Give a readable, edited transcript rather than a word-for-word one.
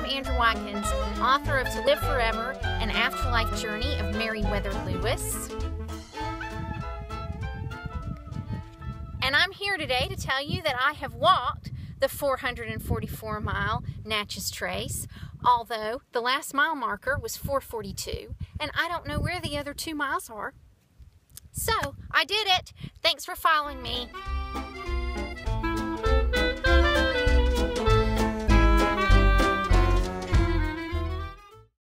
Andra Watkins, author of To Live Forever, An Afterlife Journey of Meriwether Lewis. And I'm here today to tell you that I have walked the 444-mile Natchez Trace, although the last mile marker was 442, and I don't know where the other 2 miles are. So, I did it! Thanks for following me.